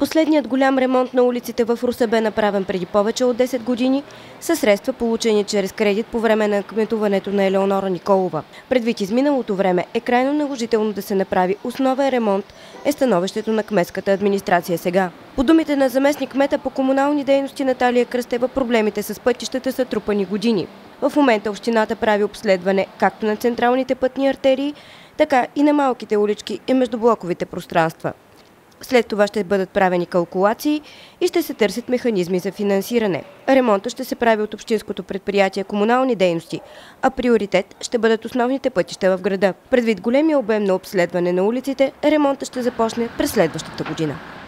Последният голям ремонт на улиците в Русе бе направен преди повече от 10 години със средства, получени чрез кредит по време на кметуването на Елеонора Николова. Предвид изминалото време е крайно наложително да се направи основен ремонт, е становището на кметската администрация сега. По думите на заместник-кмета по комунални дейности Наталия Кръстева, проблемите с пътищата са трупани години. В момента общината прави обследване както на централните пътни артерии, така и на малките улички и междублоковите пространства. След това ще бъдат правени калкулации и ще се търсят механизми за финансиране. Ремонтът ще се прави от общинското предприятие комунални дейности, а приоритет ще бъдат основните пътища в града. Предвид големия обем на обследване на улиците, ремонтът ще започне през следващата година.